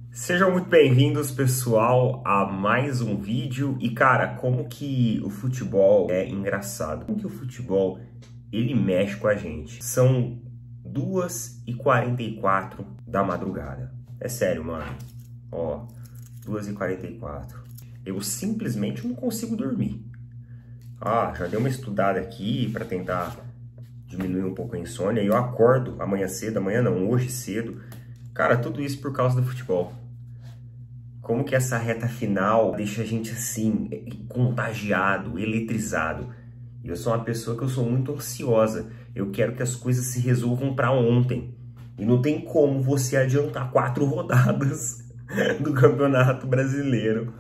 Sejam muito bem-vindos, pessoal, a mais um vídeo. E, cara, como que o futebol é engraçado. Como que o futebol, ele mexe com a gente. São 2h44 da madrugada. É sério, mano. Ó, 2h44. Eu simplesmente não consigo dormir. Ah, já dei uma estudada aqui para tentar diminuir um pouco a insônia. E eu acordo amanhã cedo, amanhã não, hoje cedo. Cara, tudo isso por causa do futebol. Como que essa reta final deixa a gente assim, contagiado, eletrizado. E eu sou uma pessoa que eu sou muito ansiosa. Eu quero que as coisas se resolvam para ontem. E não tem como você adiantar 4 rodadas do Campeonato Brasileiro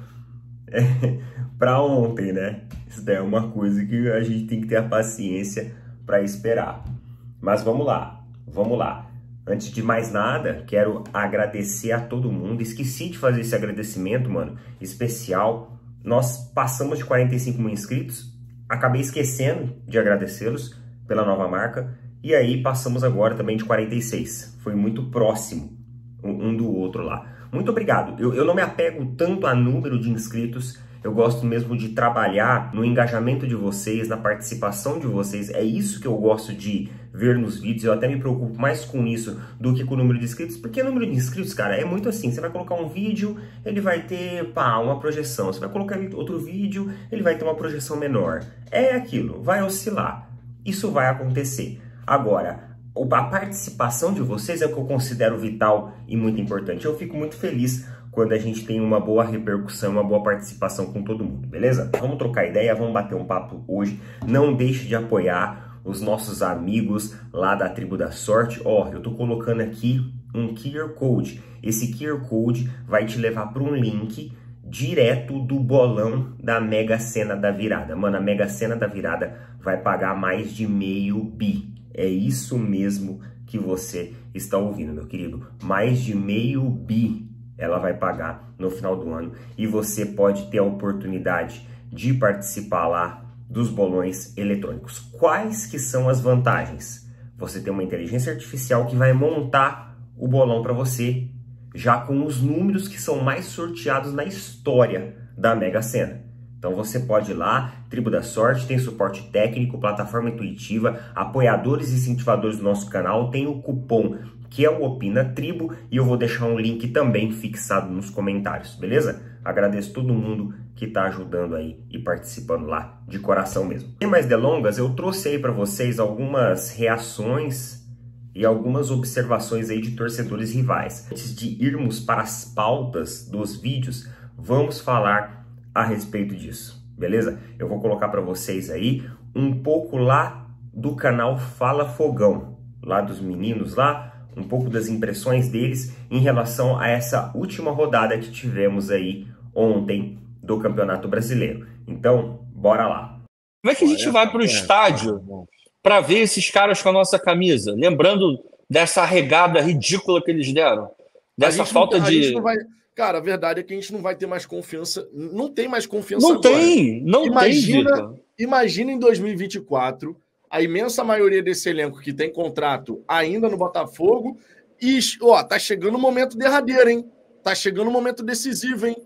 para ontem, né? Isso daí é uma coisa que a gente tem que ter a paciência para esperar. Mas vamos lá, vamos lá. Antes de mais nada, quero agradecer a todo mundo. Esqueci de fazer esse agradecimento, mano, especial. Nós passamos de 45 mil inscritos. Acabei esquecendo de agradecê-los pela nova marca. E aí passamos agora também de 46. Foi muito próximo um do outro lá. Muito obrigado. Eu não me apego tanto a número de inscritos. Eu gosto mesmo de trabalhar no engajamento de vocês, na participação de vocês. É isso que eu gosto de ver nos vídeos. Eu até me preocupo mais com isso do que com o número de inscritos. Porque o número de inscritos, cara, é muito assim. Você vai colocar um vídeo, ele vai ter, pá, uma projeção. Você vai colocar outro vídeo, ele vai ter uma projeção menor. É aquilo, vai oscilar. Isso vai acontecer. Agora, a participação de vocês é o que eu considero vital e muito importante. Eu fico muito feliz quando a gente tem uma boa repercussão, uma boa participação com todo mundo, beleza? Vamos trocar ideia, vamos bater um papo hoje. Não deixe de apoiar os nossos amigos lá da Tribo da Sorte. Ó, eu tô colocando aqui um QR Code. Esse QR Code vai te levar para um link direto do bolão da Mega Sena da Virada. Mano, a Mega Sena da Virada vai pagar mais de 500 bi. É isso mesmo que você está ouvindo, meu querido. Mais de 500 bi ela vai pagar no final do ano. E você pode ter a oportunidade de participar lá dos bolões eletrônicos. Quais que são as vantagens? Você tem uma inteligência artificial que vai montar o bolão para você, já com os números que são mais sorteados na história da Mega Sena. Então você pode ir lá, Tribo da Sorte, tem suporte técnico, plataforma intuitiva, apoiadores e incentivadores do nosso canal, tem o cupom que é o Opina Tribo e eu vou deixar um link também fixado nos comentários, beleza? Agradeço todo mundo que está ajudando aí e participando lá de coração mesmo. Sem mais delongas, eu trouxe aí para vocês algumas reações e algumas observações aí de torcedores rivais. Antes de irmos para as pautas dos vídeos, vamos falar a respeito disso, beleza? Eu vou colocar para vocês aí um pouco lá do canal Fala Fogão, lá dos meninos lá, um pouco das impressões deles em relação a essa última rodada que tivemos aí ontem do Campeonato Brasileiro. Então, bora lá. Como é que a gente vai para o estádio para ver esses caras com a nossa camisa? Lembrando dessa regada ridícula que eles deram. Dessa falta de... Cara, a verdade é que a gente não vai ter mais confiança. Não tem mais confiança não agora. Não tem. Imagina em 2024, a imensa maioria desse elenco que tem contrato ainda no Botafogo e, ó, tá chegando o momento derradeiro, hein? Tá chegando o momento decisivo, hein?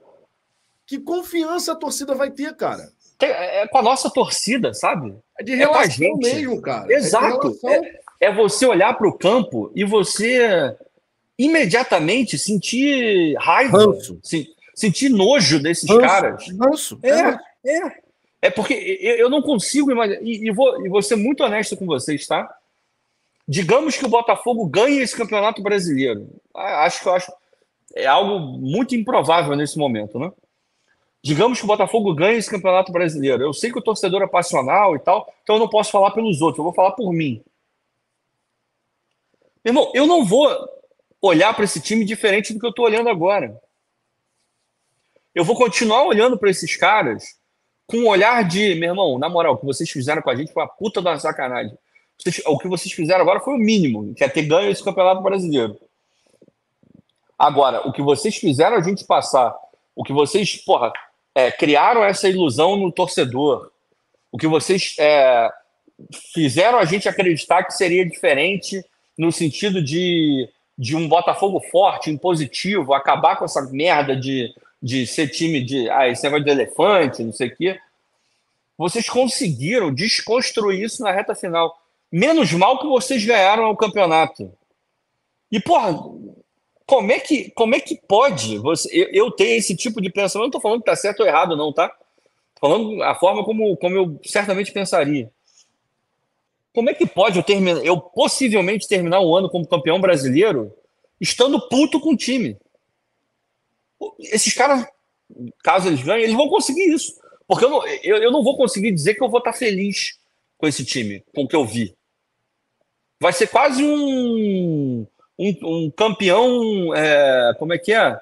Que confiança a torcida vai ter, cara? É com a nossa torcida, sabe? É de relação mesmo, cara. Exato. É você olhar para o campo e você imediatamente sentir raiva, sentir nojo desses caras. É porque eu não consigo imaginar. E vou ser muito honesto com vocês, tá? Digamos que o Botafogo ganhe esse Campeonato Brasileiro. Acho é algo muito improvável nesse momento, né? Digamos que o Botafogo ganhe esse Campeonato Brasileiro. Eu sei que o torcedor é passional e tal, então eu não posso falar pelos outros, eu vou falar por mim. Meu irmão, eu não vou olhar para esse time diferente do que eu estou olhando agora. Eu vou continuar olhando para esses caras com um olhar de, meu irmão, na moral, o que vocês fizeram com a gente foi uma puta da sacanagem. O que vocês fizeram agora foi o mínimo, que é ter ganho esse Campeonato Brasileiro. Agora, o que vocês fizeram a gente passar, o que vocês, criaram essa ilusão no torcedor, o que vocês fizeram a gente acreditar que seria diferente no sentido de de um Botafogo forte, impositivo, acabar com essa merda de ser time de esse negócio de elefante, não sei o quê. Vocês conseguiram desconstruir isso na reta final. Menos mal que vocês ganharam o campeonato. E, porra, como é que pode eu ter esse tipo de pensamento? Eu não estou falando que está certo ou errado, não, tá? Tô falando a forma como eu certamente pensaria. Como é que pode eu possivelmente terminar o ano como campeão brasileiro estando puto com o time? Esses caras, caso eles ganhem, eles vão conseguir isso. Porque eu não vou conseguir dizer que eu vou estar feliz com esse time, com o que eu vi. Vai ser quase um campeão, como é que é?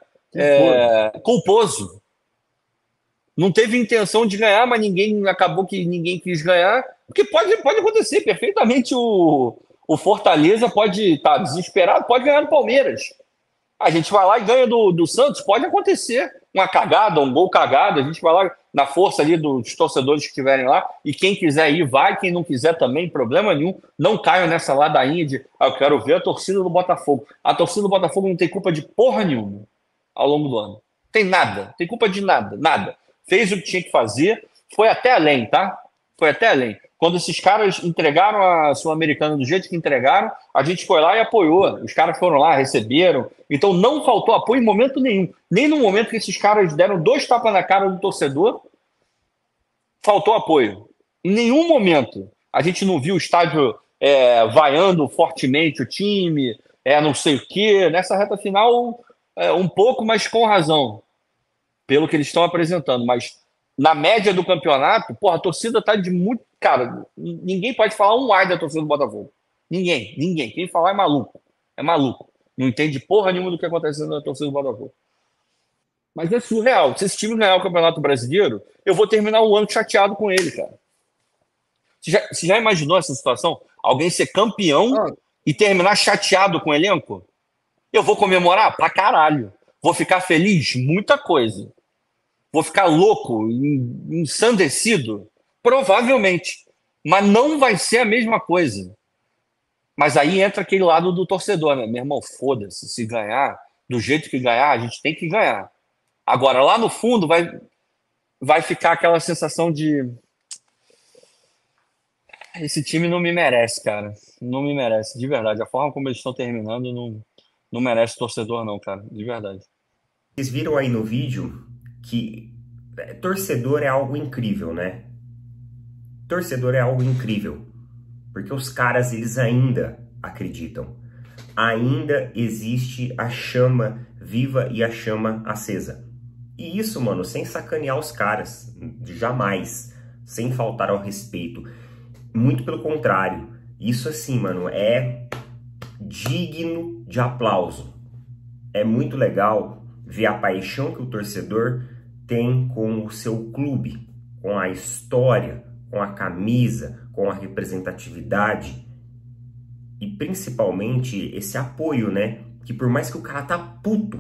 Culposo. Não teve intenção de ganhar, mas acabou que ninguém quis ganhar. Porque pode acontecer perfeitamente. O Fortaleza pode estar desesperado, pode ganhar do Palmeiras. A gente vai lá e ganha do Santos, pode acontecer. Uma cagada, um gol cagado, a gente vai lá na força ali dos torcedores que estiverem lá, e quem quiser ir, vai, quem não quiser também, problema nenhum. Não caiam nessa ladainha de eu quero ver a torcida do Botafogo. A torcida do Botafogo não tem culpa de porra nenhuma ao longo do ano. Tem nada, tem culpa de nada. Fez o que tinha que fazer, foi até além, tá? Foi até além. Quando esses caras entregaram a Sul-Americana do jeito que entregaram, a gente foi lá e apoiou. Os caras foram lá, receberam. Então não faltou apoio em momento nenhum. Nem no momento que esses caras deram 2 tapas na cara do torcedor, faltou apoio. Em nenhum momento. A gente não viu o estádio vaiando fortemente o time, não sei o quê. Nessa reta final, um pouco, mas com razão. Pelo que eles estão apresentando. Mas na média do campeonato, porra, a torcida tá de muito... Cara, ninguém pode falar um ai da torcida do Botafogo. Ninguém. Quem falar é maluco. É maluco. Não entende porra nenhuma do que acontece na torcida do Botafogo. Mas é surreal. Se esse time ganhar o Campeonato Brasileiro, eu vou terminar o ano chateado com ele, cara. Você já imaginou essa situação? Alguém ser campeão e terminar chateado com o elenco? Eu vou comemorar pra caralho. Vou ficar feliz? Muita coisa. Vou ficar louco, ensandecido? Provavelmente. Mas não vai ser a mesma coisa. Mas aí entra aquele lado do torcedor, né? Meu irmão, foda-se. Se ganhar, do jeito que ganhar, a gente tem que ganhar. Agora, lá no fundo, vai ficar aquela sensação de... Esse time não me merece, cara. Não me merece, de verdade. A forma como eles estão terminando não merece torcedor, não, cara. De verdade. Vocês viram aí no vídeo que torcedor é algo incrível, né? Torcedor é algo incrível. Porque os caras, eles ainda acreditam. Ainda existe a chama viva e a chama acesa. E isso, mano, sem sacanear os caras. Jamais. Sem faltar ao respeito. Muito pelo contrário. Isso, assim, mano, é digno de aplauso. É muito legal ver a paixão que o torcedor tem com o seu clube, com a história, com a camisa, com a representatividade e principalmente esse apoio, né? Que por mais que o cara tá puto,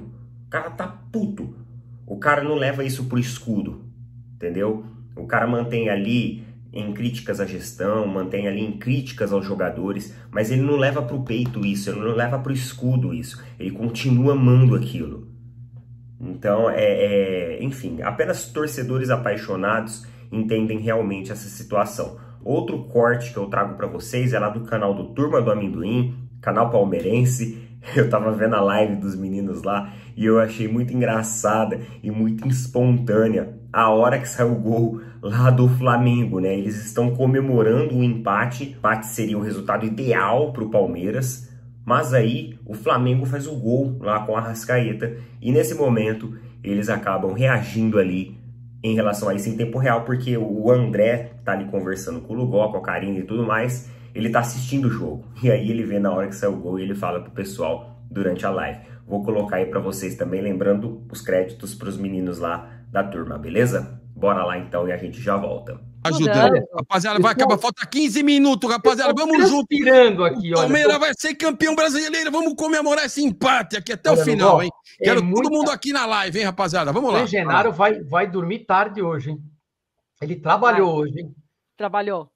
o cara não leva isso pro escudo, entendeu? O cara mantém ali em críticas à gestão, mantém ali em críticas aos jogadores, mas ele não leva pro peito isso, ele não leva pro escudo isso, ele continua amando aquilo. Então, enfim, apenas torcedores apaixonados entendem realmente essa situação. Outro corte que eu trago para vocês é lá do canal do Turma do Amendoim, canal palmeirense. Eu tava vendo a live dos meninos lá e eu achei muito engraçada e muito espontânea a hora que saiu o gol lá do Flamengo, né? Eles estão comemorando o empate. O empate seria o resultado ideal para o Palmeiras. Mas aí o Flamengo faz o gol lá com a Arrascaeta e nesse momento eles acabam reagindo ali em relação a isso em tempo real, porque o André tá ali conversando com o Lugó, com a Karine e tudo mais, ele tá assistindo o jogo. E aí ele vê na hora que saiu o gol e ele fala pro pessoal durante a live. Vou colocar aí para vocês também, lembrando os créditos pros meninos lá da turma, beleza? Bora lá então e a gente já volta. Ajudando. Rapaziada, vai acabar. Falta 15 minutos, rapaziada. Vamos junto. Aqui, o Palmeiras vai ser campeão brasileiro. Vamos comemorar esse empate aqui até o final, hein? Quero todo mundo aqui na live, hein, rapaziada? Vamos lá. O Genaro vai dormir tarde hoje, hein? Ele trabalhou hoje, hein? Trabalhou.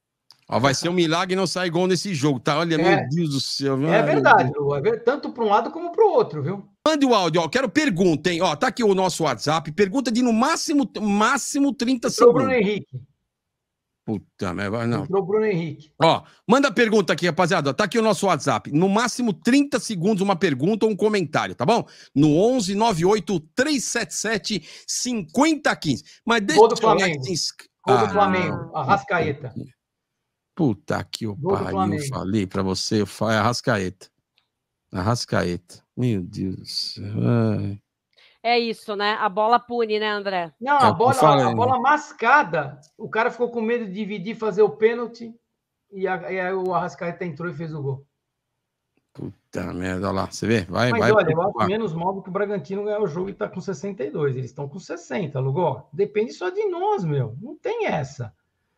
Ó, vai ser um milagre não sair gol nesse jogo, tá? Olha, meu Deus do céu. É verdade, tanto para um lado como para o outro, viu? Mande o áudio, ó. Quero pergunta, hein? Ó, tá aqui o nosso WhatsApp. Pergunta de no máximo 30 segundos. Bruno Henrique. Puta merda, não. Entrou o Bruno Henrique. Ó, manda a pergunta aqui, rapaziada. Tá aqui o nosso WhatsApp. No máximo 30 segundos, uma pergunta ou um comentário, tá bom? No 11 98 377 5015. Mas deixa Gol do Flamengo. Gol do Flamengo. Arrascaeta. Puta que o pariu. Falei pra você, Arrascaeta. Arrascaeta. Meu Deus do céu. Ai. É isso, né? A bola pune, né, André? Não, a bola mascada. O cara ficou com medo de dividir, fazer o pênalti. E aí o Arrascaeta entrou e fez o gol. Puta merda, olha lá. Você vê? Mas olha, eu acho menos mal do que o Bragantino ganhar o jogo e tá com 62. Eles estão com 60, Lugó. Depende só de nós, meu. Não tem essa.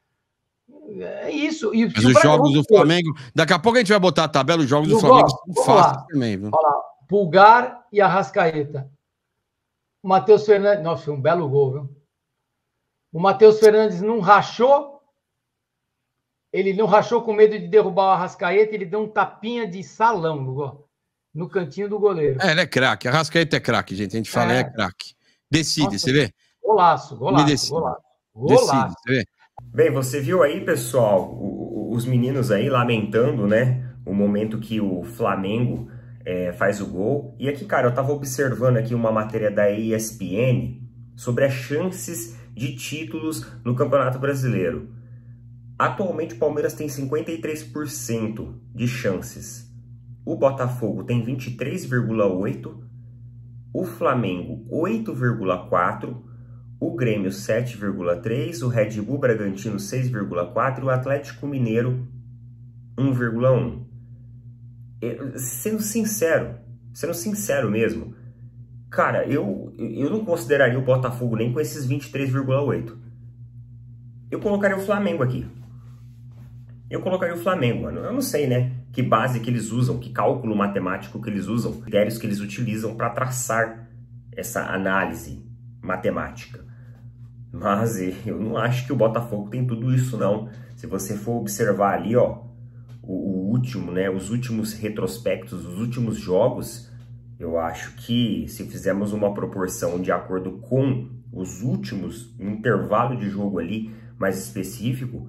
É isso. E mas os jogos do Flamengo... Daqui a pouco a gente vai botar a tabela. Os jogos do Flamengo são fáceis também, viu? Olha lá. Pulgar e Arrascaeta. O Matheus Fernandes... Nossa, foi um belo gol, viu? O Matheus Fernandes não rachou. Ele não rachou com medo de derrubar o Arrascaeta. Ele deu um tapinha de salão, Lugó, no cantinho do goleiro. Ele é craque. Arrascaeta é craque, gente. A gente fala, é craque. Decide, nossa, você vê? Golaço. Decide, você vê? Bem, você viu aí, pessoal, os meninos aí lamentando, né? O momento que o Flamengo faz o gol. E aqui, cara, eu tava observando aqui uma matéria da ESPN sobre as chances de títulos no Campeonato Brasileiro. Atualmente o Palmeiras tem 53% de chances. O Botafogo tem 23,8%. O Flamengo 8,4%. O Grêmio 7,3%, o Red Bull Bragantino 6,4% e o Atlético Mineiro 1,1%. Sendo sincero mesmo, cara, eu não consideraria o Botafogo nem com esses 23,8%. Eu colocaria o Flamengo aqui. Eu colocaria o Flamengo, mano. Eu não sei, né, que base que eles usam, que cálculo matemático que eles usam, critérios que eles utilizam para traçar essa análise matemática. Mas eu não acho que o Botafogo tem tudo isso, não. Se você for observar ali, ó, o último, né, os últimos retrospectos, os últimos jogos, eu acho que se fizermos uma proporção de acordo com os últimos, um intervalo de jogo ali mais específico,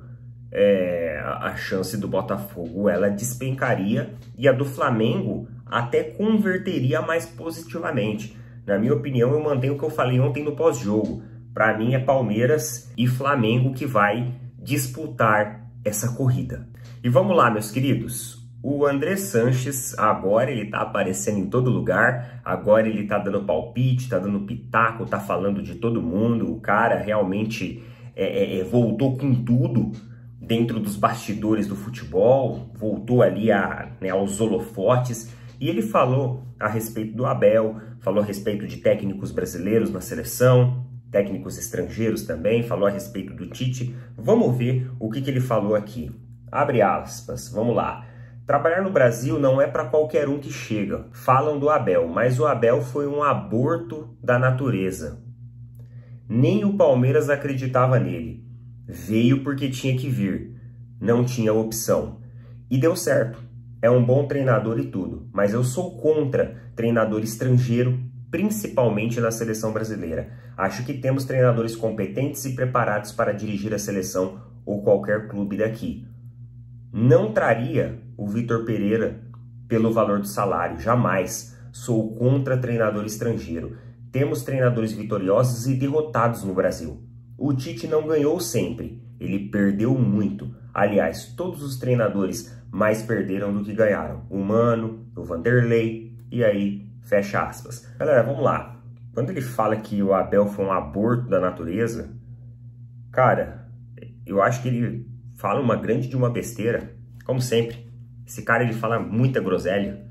a chance do Botafogo, ela despencaria e a do Flamengo até converteria mais positivamente. Na minha opinião, eu mantenho o que eu falei ontem no pós-jogo. Para mim é Palmeiras e Flamengo que vai disputar essa corrida. E vamos lá, meus queridos. O André Sanches, agora ele tá aparecendo em todo lugar. Agora ele tá dando palpite, tá dando pitaco, tá falando de todo mundo. O cara realmente voltou com tudo dentro dos bastidores do futebol. Voltou ali aos holofotes. E ele falou a respeito do Abel, falou a respeito de técnicos brasileiros na seleção, técnicos estrangeiros também, falou a respeito do Tite. Vamos ver o que ele falou aqui. Abre aspas, vamos lá. Trabalhar no Brasil não é para qualquer um que chega. Falam do Abel, mas o Abel foi um aborto da natureza. Nem o Palmeiras acreditava nele. Veio porque tinha que vir. Não tinha opção. E deu certo. É um bom treinador e tudo, mas eu sou contra treinador estrangeiro, principalmente na seleção brasileira. Acho que temos treinadores competentes e preparados para dirigir a seleção ou qualquer clube daqui. Não traria o Vitor Pereira pelo valor do salário, jamais. Sou contra treinador estrangeiro. Temos treinadores vitoriosos e derrotados no Brasil. O Tite não ganhou sempre, ele perdeu muito. Aliás, todos os treinadores mais perderam do que ganharam. O Mano, o Vanderlei, e aí, fecha aspas. Galera, vamos lá. Quando ele fala que o Abel foi um aborto da natureza, cara, eu acho que ele fala uma grande de uma besteira, como sempre. Esse cara, ele fala muita groselha,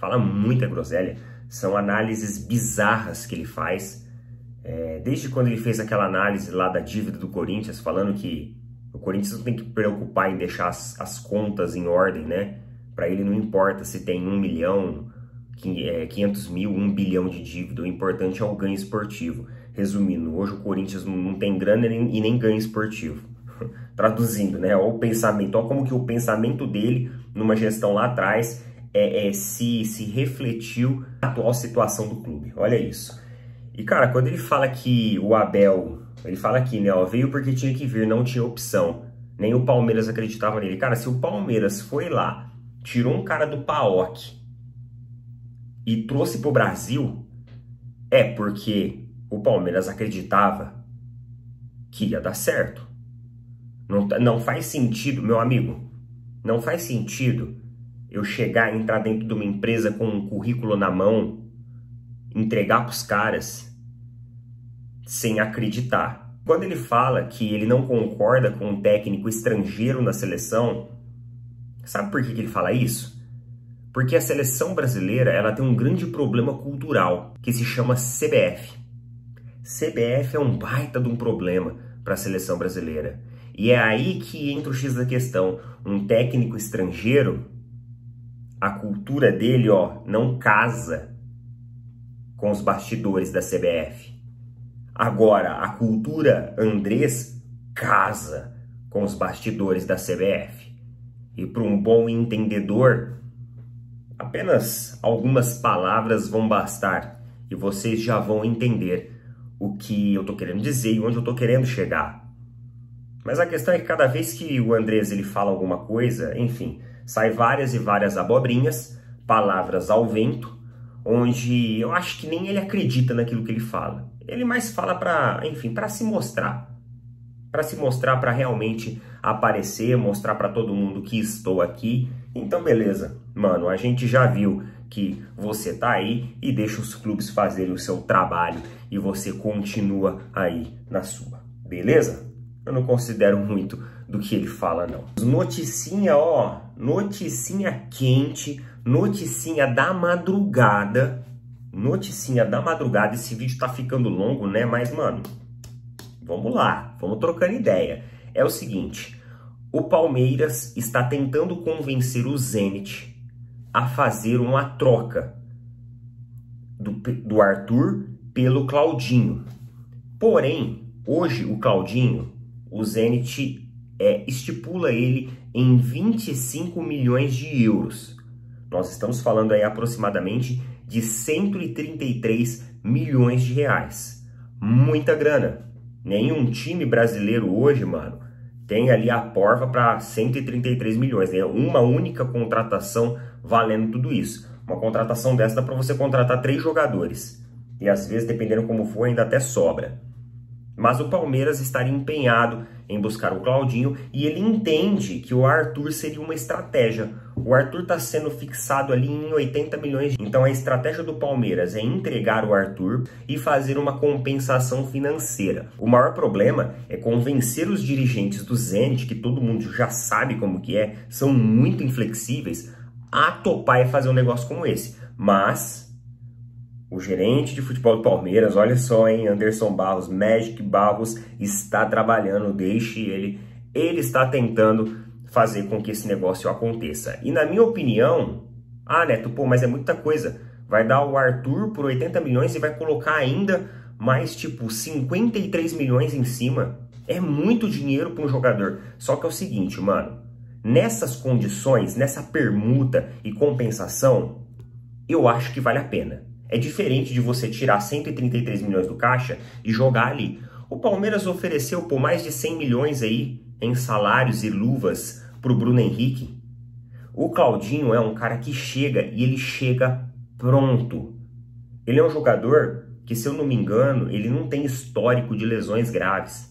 São análises bizarras que ele faz. Desde quando ele fez aquela análise lá da dívida do Corinthians, falando que o Corinthians não tem que preocupar em deixar as contas em ordem, né? Para ele não importa se tem 1 milhão, 500 mil, 1 bilhão de dívida. O importante é o ganho esportivo. Resumindo, hoje o Corinthians não tem grana e nem ganho esportivo. traduzindo, né? Olha o pensamento, olha como que o pensamento dele numa gestão lá atrás se refletiu na atual situação do clube. Olha isso. E, cara, quando ele fala que o Abel, ele fala aqui, né, ó, veio porque tinha que vir, não tinha opção. Nem o Palmeiras acreditava nele. Cara, se o Palmeiras foi lá, tirou um cara do PAOK e trouxe pro Brasil, é porque o Palmeiras acreditava que ia dar certo. Não faz sentido, meu amigo, não faz sentido eu chegar e entrar dentro de uma empresa com um currículo na mão, entregar pros caras sem acreditar. Quando ele fala que ele não concorda com um técnico estrangeiro na seleção, sabe por que ele fala isso? Porque a seleção brasileira, ela tem um grande problema cultural, que se chama CBF. CBF é um baita de um problema para a seleção brasileira. E é aí que entra o X da questão. Um técnico estrangeiro, a cultura dele, ó, não casa com os bastidores da CBF. Agora, a cultura Andrés casa com os bastidores da CBF. E para um bom entendedor, apenas algumas palavras vão bastar e vocês já vão entender o que eu tô querendo dizer e onde eu tô querendo chegar. Mas a questão é que cada vez que o Andrés ele fala alguma coisa, enfim, sai várias e várias abobrinhas, palavras ao vento, onde eu acho que nem ele acredita naquilo que ele fala. Ele mais fala para, enfim, para se mostrar. Para se mostrar, para realmente aparecer, mostrar para todo mundo que estou aqui. Então, beleza, mano, a gente já viu que você tá aí e deixa os clubes fazerem o seu trabalho e você continua aí na sua, beleza? Eu não considero muito do que ele fala, não. Noticinha, ó, noticinha quente, noticinha da madrugada. Noticinha da madrugada, esse vídeo tá ficando longo, né? Mas, mano, vamos lá, vamos trocando ideia. É o seguinte, o Palmeiras está tentando convencer o Zenit a fazer uma troca do Arthur pelo Claudinho. Porém, hoje o Claudinho, o Zenit estipula ele em 25 milhões de euros. Nós estamos falando aí aproximadamente de 133 milhões de reais. Muita grana. Nenhum time brasileiro hoje, mano, tem ali a porva para 133 milhões. Né? Uma única contratação valendo tudo isso. Uma contratação dessa dá para você contratar 3 jogadores. E às vezes, dependendo como for, ainda até sobra. Mas o Palmeiras estaria empenhado em buscar o Claudinho e ele entende que o Arthur seria uma estratégia. O Arthur está sendo fixado ali em 80 milhões. Então a estratégia do Palmeiras é entregar o Arthur e fazer uma compensação financeira. O maior problema é convencer os dirigentes do Zenit, que todo mundo já sabe como que é, são muito inflexíveis, a topar e fazer um negócio como esse. Mas o gerente de futebol do Palmeiras, olha só, hein, Anderson Barros, Magic Barros, está trabalhando, deixe ele. Ele está tentando fazer com que esse negócio aconteça. E na minha opinião, Neto, pô, mas é muita coisa. Vai dar o Arthur por 80 milhões e vai colocar ainda mais, tipo, 53 milhões em cima. É muito dinheiro para um jogador. Só que é o seguinte, mano, nessas condições, nessa permuta e compensação, eu acho que vale a pena. É diferente de você tirar 133 milhões do caixa e jogar ali. O Palmeiras ofereceu por mais de 100 milhões aí em salários e luvas para o Bruno Henrique. O Claudinho é um cara que chega e ele chega pronto. Ele é um jogador que, se eu não me engano, ele não tem histórico de lesões graves.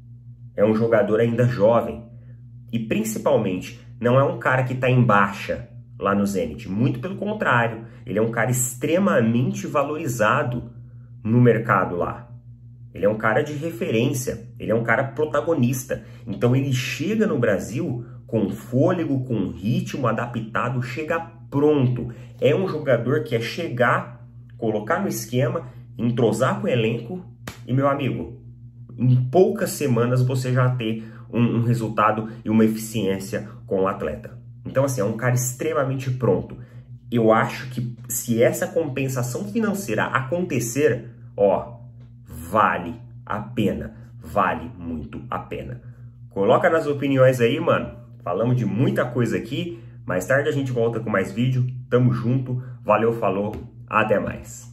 É um jogador ainda jovem. E principalmente, não é um cara que está em baixa lá no Zenit. Muito pelo contrário, ele é um cara extremamente valorizado no mercado lá. Ele é um cara de referência, ele é um cara protagonista. Então ele chega no Brasil com fôlego, com ritmo adaptado, chega pronto. É um jogador que é chegar, colocar no esquema, entrosar com o elenco e, meu amigo, em poucas semanas você já ter um resultado e uma eficiência com o atleta. Então, assim, é um cara extremamente pronto. Eu acho que se essa compensação financeira acontecer, ó, vale a pena. Vale muito a pena. Coloca nas opiniões aí, mano. Falamos de muita coisa aqui. Mais tarde a gente volta com mais vídeo. Tamo junto. Valeu, falou. Até mais.